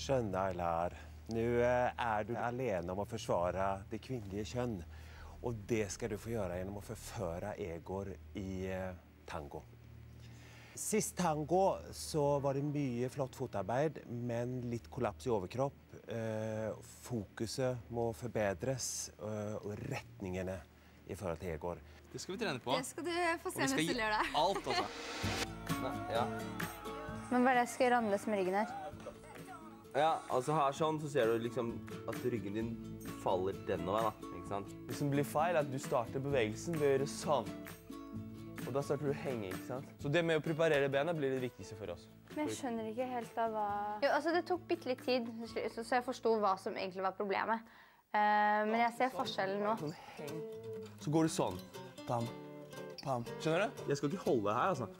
skjønne, Aylar. Nå du alene om å forsvare det kvinnelige kjønn. Og det skal du få gjøre gjennom å forføre Egor i tango. Sist tango så var det mye flott fotarbeid, men litt kollaps i overkropp. Fokuset må forbedres, og retningene i forhold til Egor. Det skal vi trene på. Det skal du få se mens du gjør det. Alt, altså. Ja. Men hva det skal gjøre annerledes med ryggen her? Ja, altså her sånn så ser du liksom at ryggen din faller denne veien, da, ikke sant? Det som blir feil er at du starter bevegelsen ved å gjøre sånn. Og da starter du å henge, ikke sant? Så det med å preparere bena blir det viktigste for oss. Men jeg skjønner ikke helt av hva... Jo, altså det tok bitte litt tid, så jeg forstod hva som egentlig var problemet. Men jeg ser forskjellen nå. Sånn heng. Så går du sånn. Pam, pam. Skjønner du? Jeg skal ikke holde her, altså.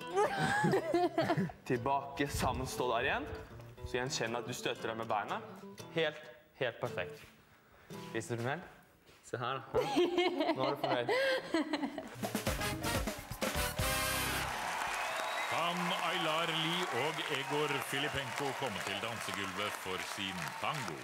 Tilbake, sammen, stå der igjen. Så igjen kjenner at du støtter deg med beina. Helt perfekt. Viser du fornøyd? Se her da. Nå er du fornøyd. Kan Aylar Lie og Egor Filipenko komme til dansegulvet for sin tango?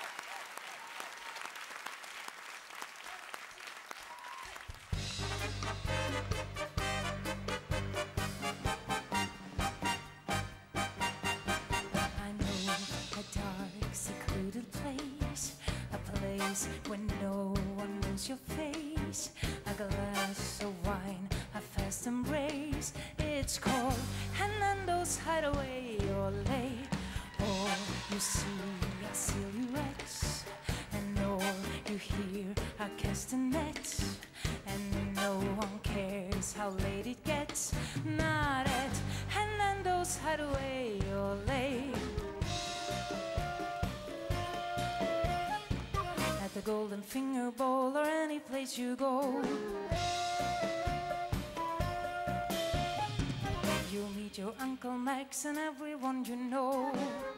When no one knows your face, a glass of wine, a fast embrace. It's called Hernando's Hideaway or late. All you see are silhouettes, and all you hear are castanets. And no one cares how late it gets, not at Hernando's Hideaway or late. The Golden Finger Bowl or any place you go, you'll meet your Uncle Max and everyone you know.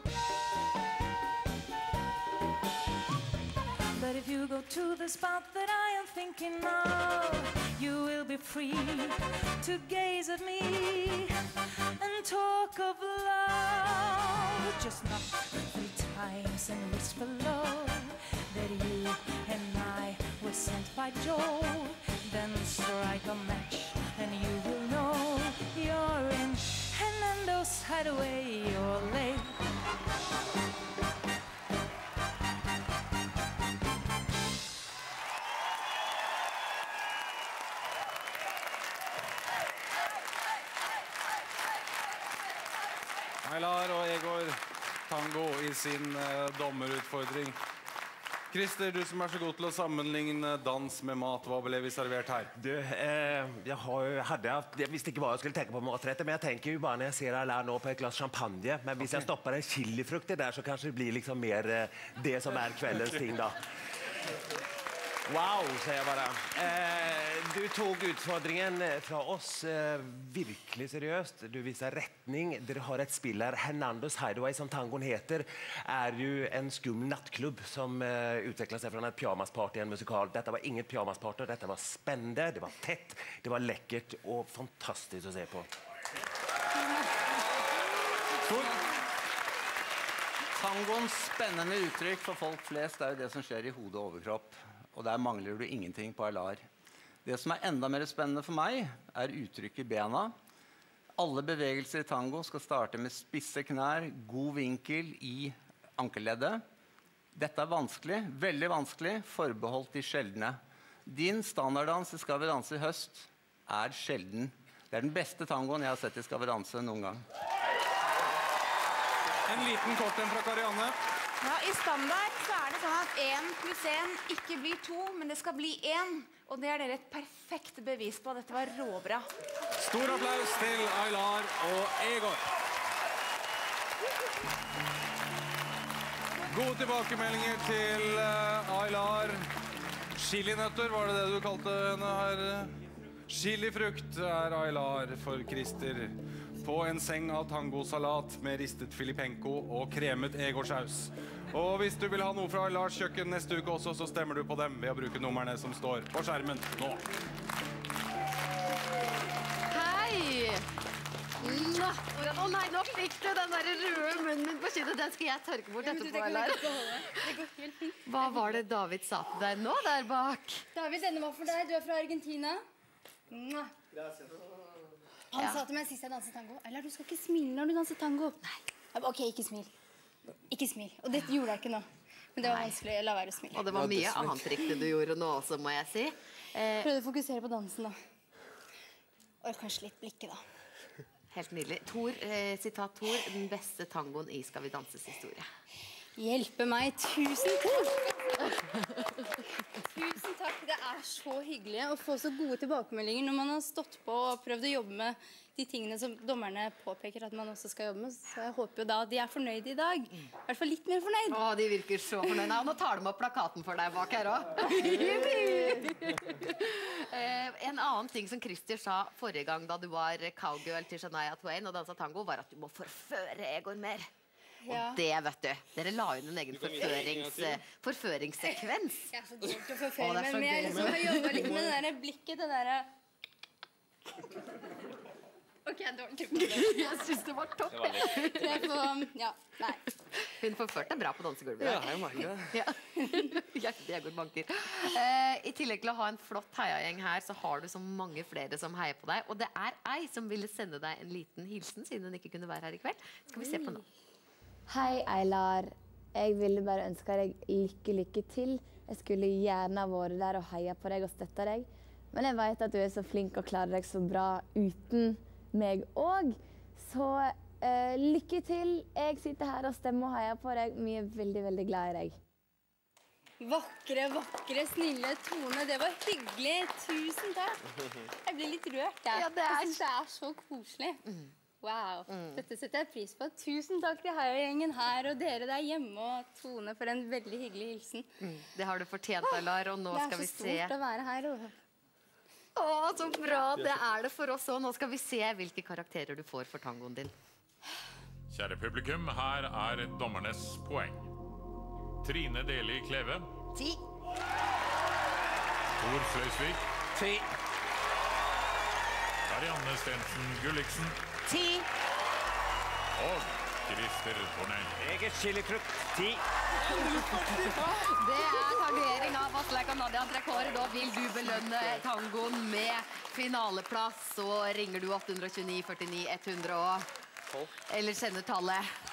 But if you go to the spot that I am thinking of, you will be free to gaze at me and talk of love. Just knock 3 times and whisper love, that you and I were sent by Joe. Then strike a match and you will know you're in Hernando's Hideaway or late. Aylar og Egor tango i sin dommerutfordring. Christer, du som så god til å sammenligne dans med mat, hva ble vi servert her? Du, jeg visste ikke hva jeg skulle tenke på matretter, men jeg tenker jo bare når jeg ser Aylar nå på et glass champagne, men hvis jeg stopper en chilifrukt der, så kanskje det blir liksom mer det som kveldens ting da. Wow, sier jeg bare. Du tog utfordringen fra oss virkelig seriøst. Du viser retning. Dere har et spill her. Hernando's Hideaway, som tangoen heter, jo en skummel nattklubb som utviklet seg fra et pyjamasparty i en musikal. Dette var inget pyjamasparty, dette var spennende, det var tett, det var lekkert og fantastisk å se på. Tangoens spennende uttrykk for folk flest jo det som skjer i hodet og overkropp. Og der mangler du ingenting på Aylar. Det som enda mer spennende for meg, uttrykk i bena. Alle bevegelser i tango skal starte med spisse knær, god vinkel i ankelleddet. Dette vanskelig, veldig vanskelig, forbeholdt de sjeldne. Din standarddans i Skal vi danse i høst sjelden. Det den beste tangoen jeg har sett i Skal vi danse noen gang. En liten kort en fra Karianne. Ja, i standard så det sånn at 1 pluss 1 ikke blir 2, men det skal bli 1. Og det dere et perfekt bevis på. Dette var råbra. Stor applaus til Aylar og Egor. Gode tilbakemeldinger til Aylar. Chilinøtter, var det du kalte henne her? Chilifrukt Aylar for Christer. På en seng av tangosalat med ristet Filipenko og kremet Egor-saus. Og hvis du vil ha noe fra Aylars kjøkken neste uke også, så stemmer du på dem ved å bruke numrene som står på skjermen nå. Hei! Å nei, nå fikk du den der røde munnen min på kinnet. Den skal jeg tørke bort etterpå, Aylar. Det går helt fint. Hva var det David sa til deg nå der bak? David, denne var for deg. Du fra Argentina. Han sa til meg sist jeg danset tango. Eller du skal ikke smile når du danser tango. Nei. Ok, ikke smil. Ikke smil. Og det gjorde jeg ikke nå. Men det var vanskelig å la være å smile. Og det var mye annet riktig du gjorde nå også, må jeg si. Prøvde å fokusere på dansen da. Og kanskje litt blikket da. Helt nydelig. Sitat Thor, den beste tangoen i Skal vi danses historie. Hjelpe meg, tusen takk! Tusen takk, det så hyggelig å få så gode tilbakemeldinger når man har stått på og prøvd å jobbe med de tingene som dommerne påpeker at man også skal jobbe med. Så jeg håper jo da at de fornøyde i dag. I hvert fall litt mer fornøyd. Å, de virker så fornøyde. Og nå tar de opp plakaten for deg bak her også. En annen ting som Christer sa forrige gang da du var cowgirl til Shania Twain og danset tango, var at du må forføre Egor mer. Og det, vet du, dere la inn en egen forføringssekvens. Jeg så dårlig til å forføre, men jeg har jobbet litt med det der blikket, det der... Ok, dårlig til å forføre. Jeg synes det var topp. Ja, nei. Hun forførte bra på dansegulvet. Ja, jeg merker det. Hjertelig Egor banker. I tillegg til å ha en flott heiagjeng her, så har du så mange flere som heier på deg. Og det ei som ville sende deg en liten hilsen, siden hun ikke kunne være her i kveld. Skal vi se på nå. Hei, Aylar. Jeg ville bare ønske deg lykke til. Jeg skulle gjerne vært der og heia på deg og støtte deg. Men jeg vet at du så flink og klarer deg så bra uten meg også. Så lykke til. Jeg sitter her og stemmer og heier på deg. Vi veldig, veldig glad i deg. Vakre, snille Tone. Det var hyggelig. Tusen takk. Jeg blir litt rørt. Jeg synes det så koselig. Wow, dette setter jeg pris på. Tusen takk til heiagjengen her og dere der hjemme og Tone for en veldig hyggelig hilsen. Det har du fortjent, Aylar, og nå skal vi se... Det så stort å være her. Å, så bra! Det det for oss også. Nå skal vi se hvilke karakterer du får for tangoen din. Kjære publikum, her dommernes poeng. Trine Deli Kleve. 10. Thor Fløysvik. 10. Karianne Stensen Gulliksen. 10. Og Christer Tornell. Jeg chilifrukt. 10. Det tangering av Aslak og Nadias rekord. Da vil du belønne tangoen med finaleplass. Så ringer du 829 49 100 eller sender tallet